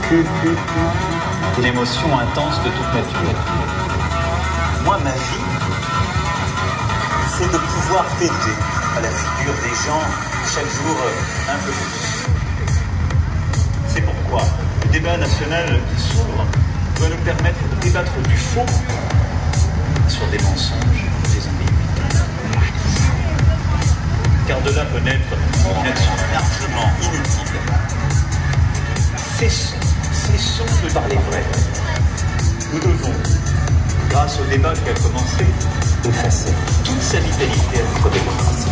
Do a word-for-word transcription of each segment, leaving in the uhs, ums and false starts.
Une émotion intense de toute nature. Moi, ma vie, c'est de pouvoir fêter à la figure des gens chaque jour un peu plus. C'est pourquoi le débat national qui s'ouvre doit nous permettre de débattre du faux sur des mensonges, des ambiguïtés. Car de là peut naître une action largement inutile. Cessons, cessons de parler vrai. Nous devons, grâce au débat qui a commencé, effacer toute sa vitalité à notre démocratie.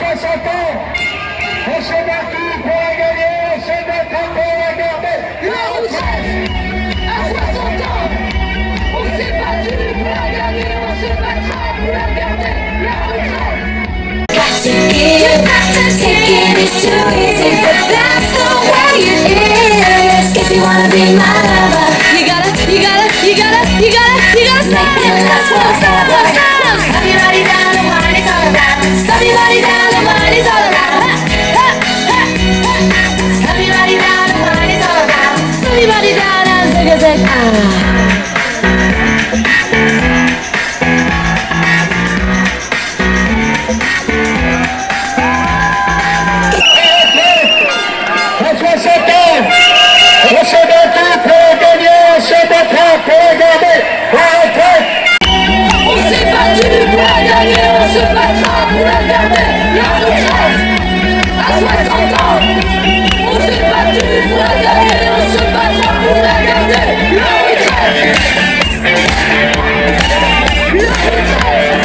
soixante ans, on s'est battu pour la gagner, on s'est battu pour la garder. La retraite à soixante ans, on s'est battu pour la gagner, on se battra pour la garder. La retraite. Got to give, taking is too easy, but that's the way it is. If you wanna be my lover, you gotta, you gotta, you gotta, you gotta, you gotta stop. Make it last forever. Stop your body down, the wine is all around. Stop your body down, the wine is all around. Stop your body down, the wine is all around. Stop your body down, and zig a zig. Ah. On s'est battu pour gagner, on se battra pour garder la retraite. On s'est battu pour la gagner, on se battra pour la garder. La retraite à soixante ans. On s'est battu pour la gagner, on se battra pour la garder. La retraite. La retraite.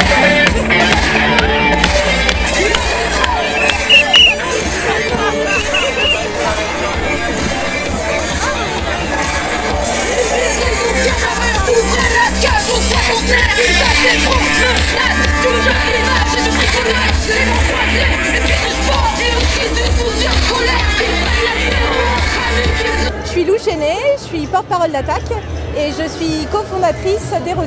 Je suis Lou Chenet, je suis porte-parole d'Attaque et je suis cofondatrice d'Erosi.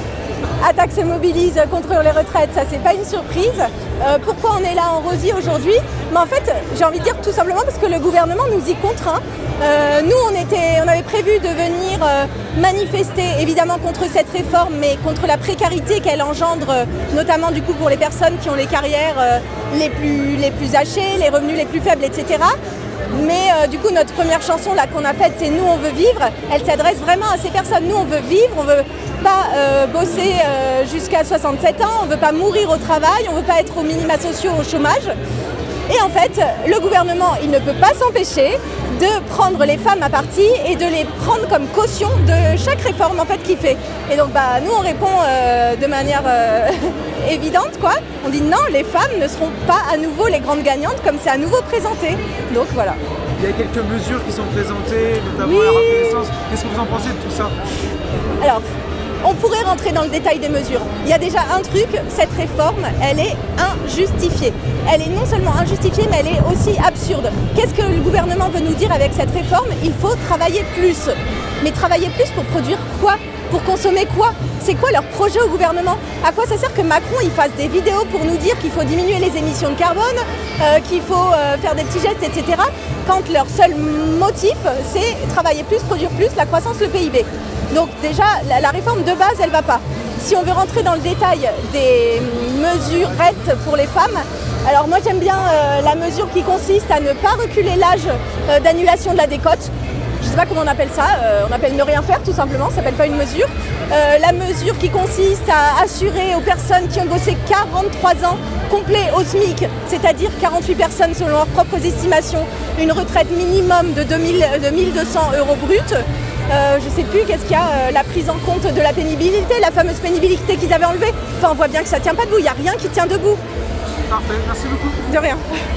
Attaque se mobilise contre les retraites, ça c'est pas une surprise. Euh, pourquoi on est là en Rosie aujourd'hui? Mais en fait, j'ai envie de dire tout simplement parce que le gouvernement nous y contraint. Euh, nous, on, était, on avait prévu de venir euh, manifester évidemment contre cette réforme, mais contre la précarité qu'elle engendre, euh, notamment du coup pour les personnes qui ont les carrières euh, les, plus, les plus hachées, les revenus les plus faibles, et cetera. Mais euh, du coup, notre première chanson là qu'on a faite, c'est Nous on veut vivre. Elle s'adresse vraiment à ces personnes. Nous on veut vivre, on veut pas euh, bosser euh, jusqu'à soixante-sept ans, on veut pas mourir au travail, on veut pas être aux minima sociaux, au chômage. Et en fait, le gouvernement, il ne peut pas s'empêcher de prendre les femmes à partie et de les prendre comme caution de chaque réforme en fait qu'il fait. Et donc bah, nous on répond euh, de manière euh, évidente quoi. On dit non, les femmes ne seront pas à nouveau les grandes gagnantes comme c'est à nouveau présenté. Donc voilà. Il y a quelques mesures qui sont présentées, notamment oui. la reconnaissance. Qu'est-ce que vous en pensez de tout ça? Alors, on pourrait rentrer dans le détail des mesures. Il y a déjà un truc, cette réforme, elle est injustifiée. Elle est non seulement injustifiée, mais elle est aussi absurde. Qu'est-ce que le gouvernement veut nous dire avec cette réforme? Il faut travailler plus. Mais travailler plus pour produire quoi? Pour consommer quoi? C'est quoi leur projet au gouvernement? À quoi ça sert que Macron il fasse des vidéos pour nous dire qu'il faut diminuer les émissions de carbone, euh, qu'il faut euh, faire des petits gestes, et cetera. Quand leur seul motif, c'est travailler plus, produire plus, la croissance, le P I B. Donc déjà, la, la réforme de base, elle ne va pas. Si on veut rentrer dans le détail des mesurettes pour les femmes, alors moi j'aime bien euh, la mesure qui consiste à ne pas reculer l'âge euh, d'annulation de la décote. Je ne sais pas comment on appelle ça, euh, on appelle ne rien faire tout simplement, ça ne s'appelle pas une mesure. Euh, la mesure qui consiste à assurer aux personnes qui ont bossé quarante-trois ans complet au SMIC, c'est-à-dire quarante-huit personnes selon leurs propres estimations, une retraite minimum de deux mille deux cents euros bruts. Euh, je ne sais plus qu'est-ce qu'il y a, euh, la prise en compte de la pénibilité, la fameuse pénibilité qu'ils avaient enlevée. Enfin on voit bien que ça ne tient pas debout, il n'y a rien qui tient debout. Parfait, merci beaucoup. De rien.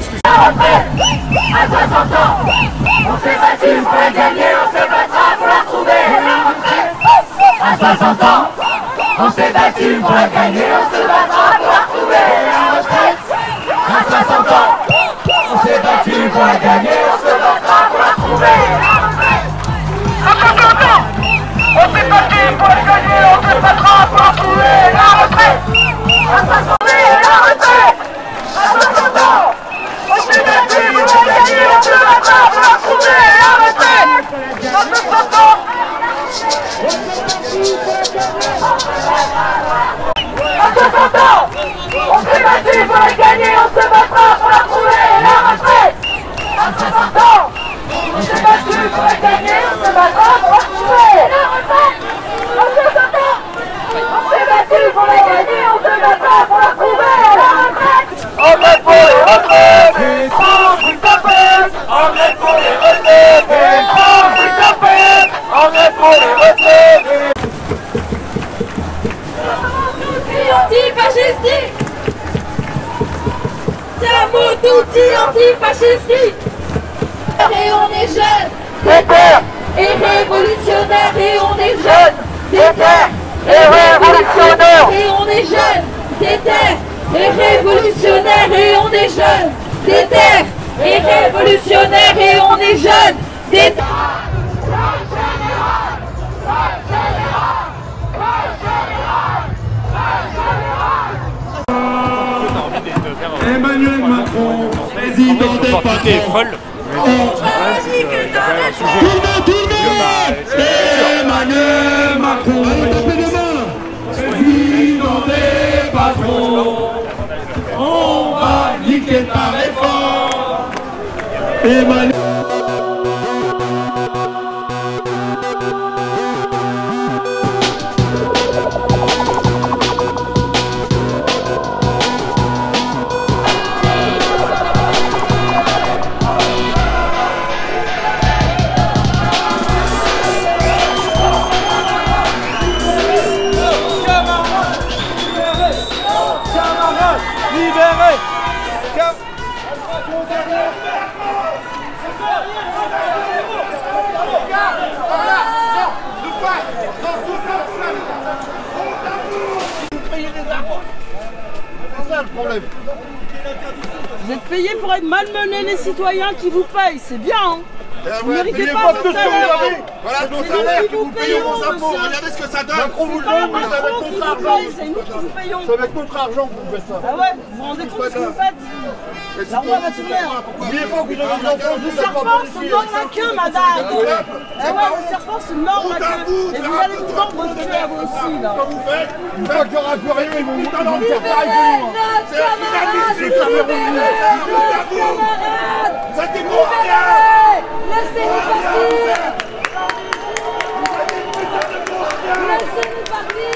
À soixante ans, on s'est battu pour la gagner, on se battra pour la retrouver. À soixante ans, on s'est battu pour la gagner, on se battra pour la retrouver. La retraite. À soixante ans, on s'est battu pour la gagner, on se battra pour la retrouver. La retraite. À soixante ans, on s'est battu pour la gagner, on se battra pour la retrouver. La retraite. À soixante ans, la retraite. À soixante ans, on s'est battu pour la gagner, on se battra pour la retrouver. La retraite. À soixante ans, à soixante ans, on s'est battu pour la gagner, on se battra pour la retrouver. La retraite. À soixante ans, on s'est battu pour la gagner, on se battra pour la retrouver. La retraite. À soixante ans, on s'est battu pour la gagner, on se battra pour la retrouver. La retraite. En grève pour les retraites, en grève pour les retraites, en grève pour les retraites, en grève pour les retraites. Antifascistique. Tutti antifascisti. Et on est jeunes, déter et révolutionnaires. Et on est jeunes, déter et révolutionnaires. Et on est jeunes, déter et révolutionnaires. Et on est jeunes, déter et révolutionnaires. Et on est jeunes, déter. Emmanuel Macron, président des patrons. Emmanuel Macron, président des patrons. On va niquer ta réforme. Emmanuel. Vous êtes payé pour être malmené les citoyens qui vous payent, c'est bien hein. Vous ne méritez pas pas votre plus que salaire. vous avez. Voilà nos salaires que vous payez vos impôts. Regardez ce que ça donne. Macron vous le donne, mais c'est avec notre argent. C'est nous qui vous payons. C'est avec notre argent que vous faites ça. Ah ouais, vous vous rendez compte de ce que vous faites? La roi va tout faire. N'oubliez pas que vous avez des enfants. Le serpent se mord la queue, madame. Ah ouais, le serpent se mord la queue. Et vous allez vous mordre votre queue à vous aussi, là. Comme vous faites, une fois qu'il y aura plus rien, ils vont vous faire pareil que nous. C'est inadmissible, ça fait revenir. Ça t'écoute rien. Laissez-nous partir. Laissez-nous partir.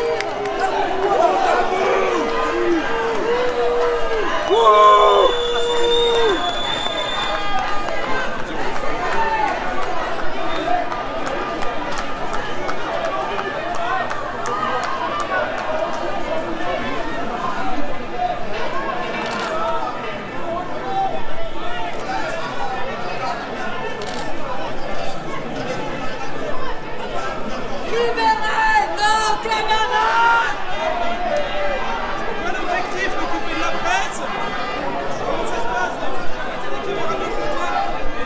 Libérez nos camarades. C'est pas l'objectif de couper de la presse. Comment ça se passe? C'est des camarades de contrat.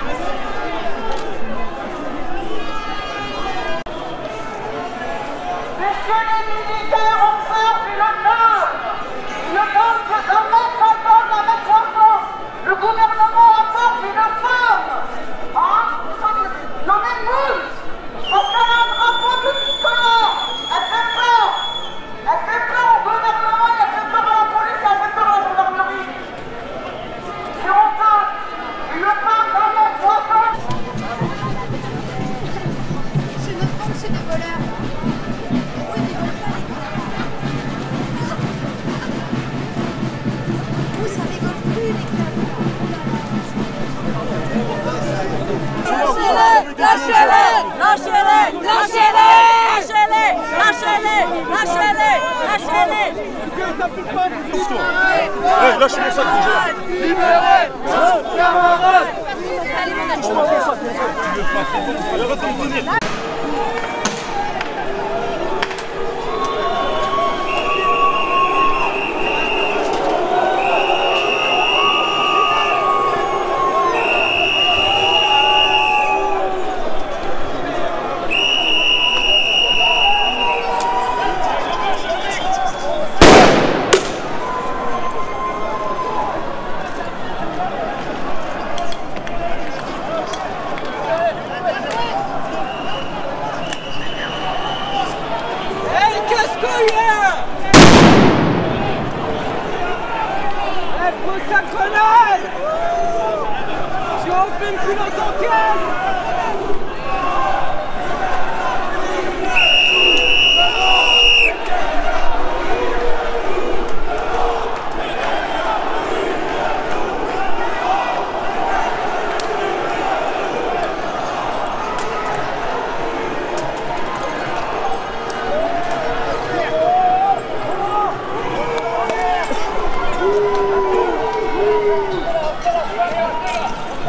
Messieurs les militaires, on sort du lockdown. Le monde de un mètre cinquante à un mètre soixante. Le gouvernement apporte une femme. Hein? Non mais mousse. Parce qu'elle a un drapeau de tricolore. Elle fait peur. Elle fait peur au gouvernement, elle fait peur à la police, elle fait peur à la gendarmerie. C'est honteux. Une femme d'un mètre soixante. C'est notre banque, c'est des voleurs. Pourquoi ils ne veulent pas les voleurs? Vous, ça rigole plus, les gars. Lâchez-les, lâchez-les, lâchez-les, lâchez-les, lâchez-les, lâchez-les, lâchez-les. Lâchez mon sac déjà. Libérez nos camarades. Elle pose sa grenade. Tu as aucune culotte en caisse.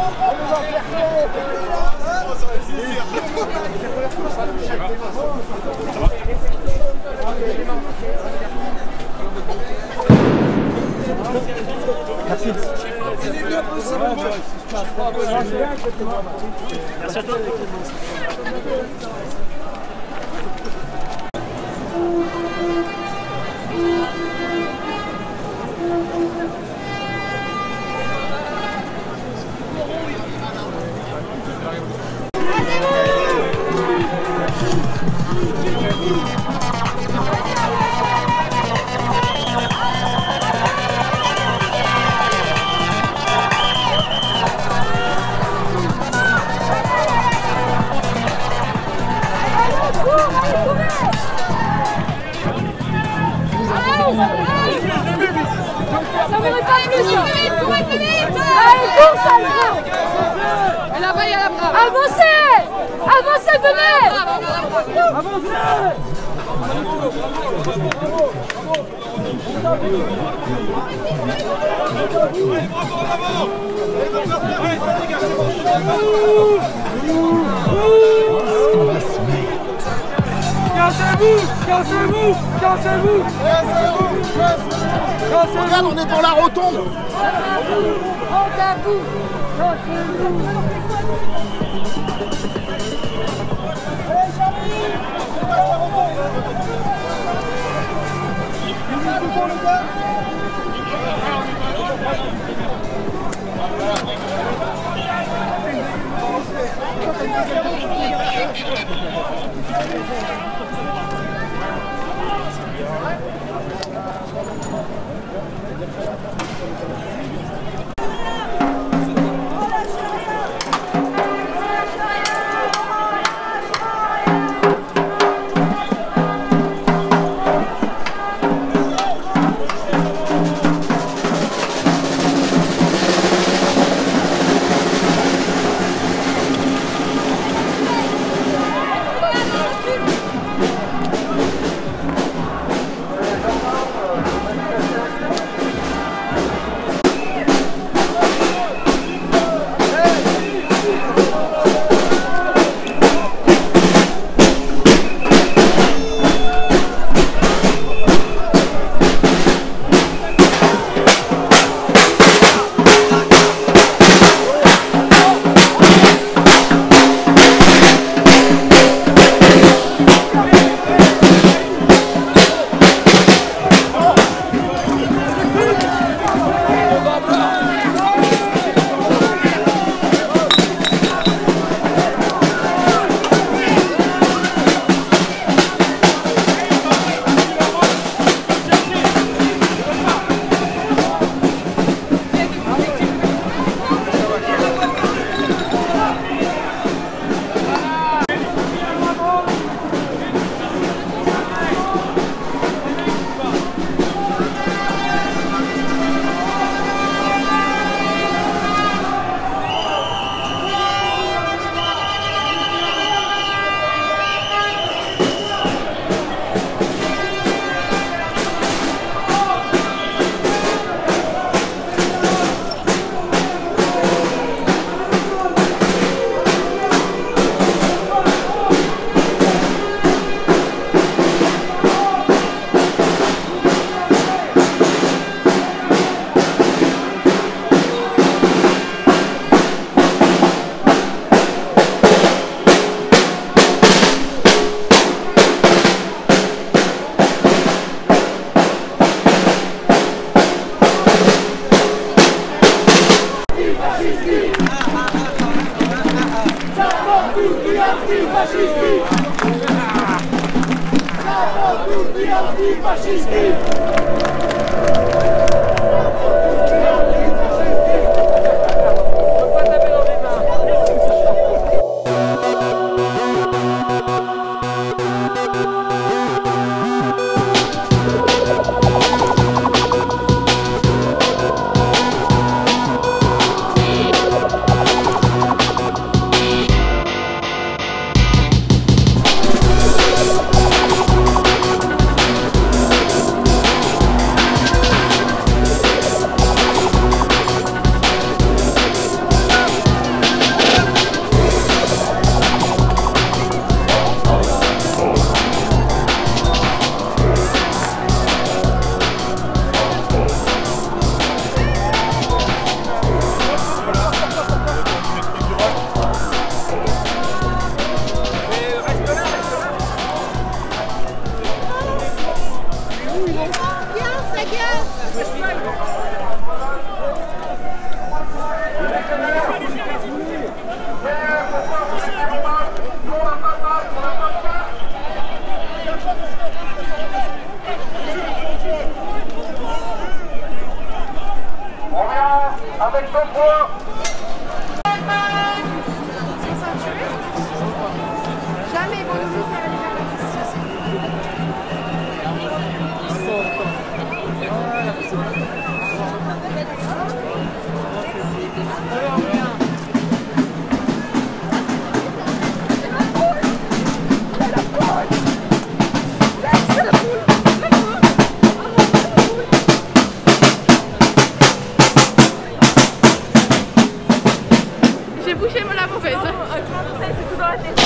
Merci. Merci à toi. Ça voudrait pas plus ça. Courez plus vite. Allez, cours ça là. Et là-bas, il y a la brave. Avancez. Avancez, venez. Avancez. Cassez-vous! Cassez-vous! Cassez-vous! Cassez-vous! Regarde, on est dans la rotonde! Rentre à bout! avec ton poids. Jamais ils vont nous laisser aller vers la piste. J'ai bouché la mauvaise. C'est tout dans la tête.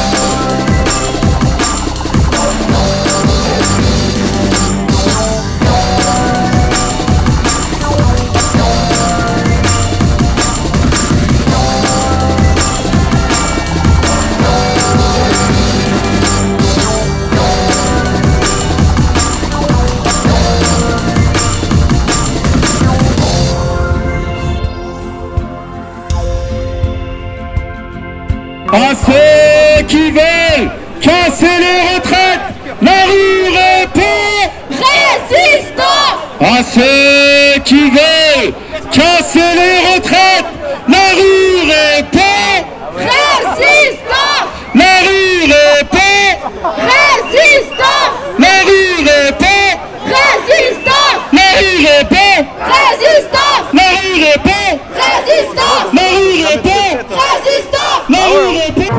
À ceux qui veulent casser les retraites, la rue répond Résistance! À ceux qui veulent casser les retraites, la rue répond Résistance! La rue répond Résistance! La rue répond Résistance! La rue répond Résistance! La rue répond Résistance! La rue répond Résistance! La rue répond.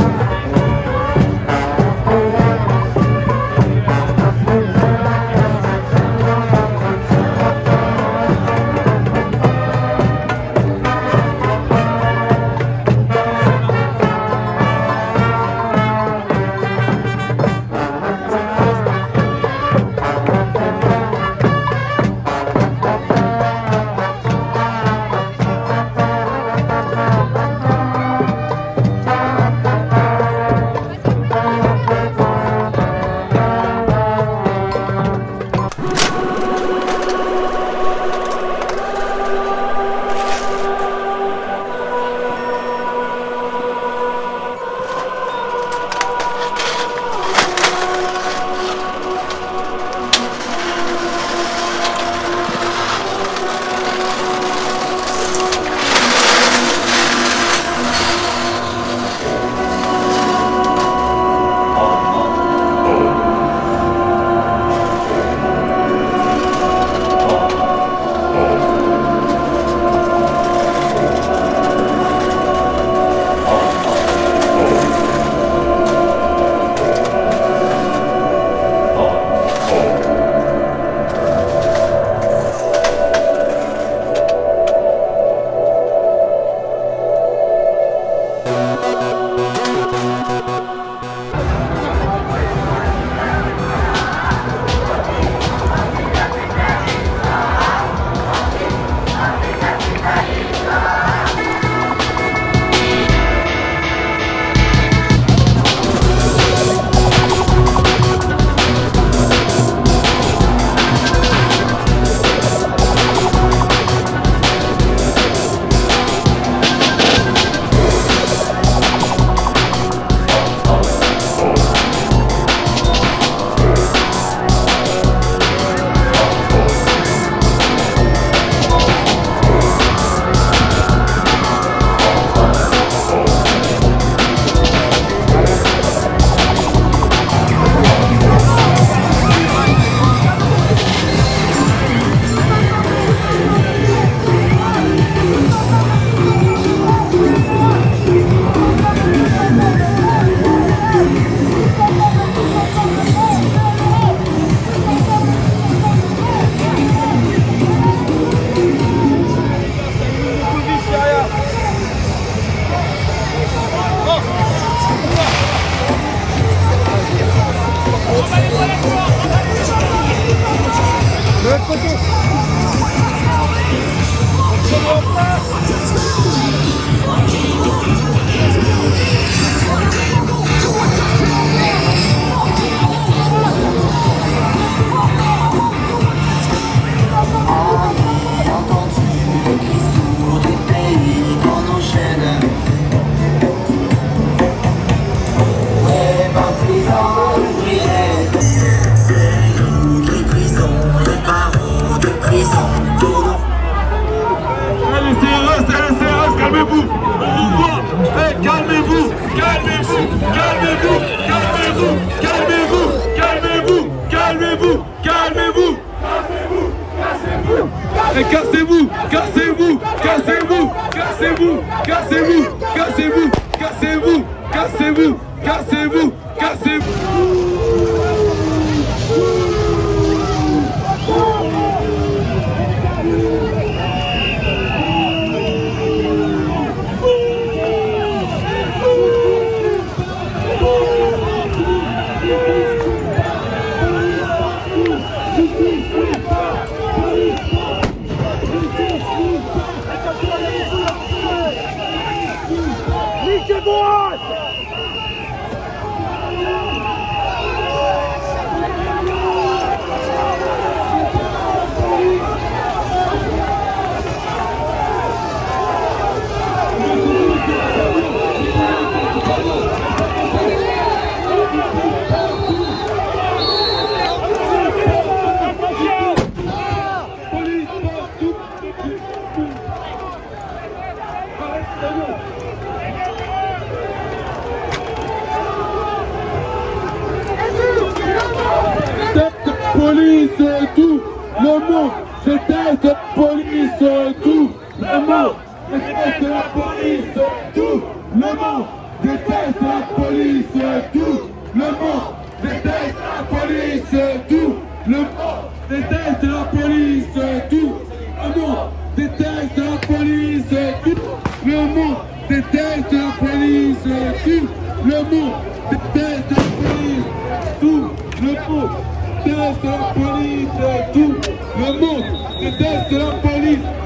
cassez-vous, cassez-vous, cassez-vous, cassez-vous, cassez-vous, cassez-vous, cassez-vous. Police tout le monde déteste la police tout le monde déteste la police tout le monde déteste la police tout le monde déteste la police tout le monde déteste la police tout le monde déteste la police tout le monde déteste la police tout le monde déteste la police tout le monde déteste la police, tout le monde déteste la police.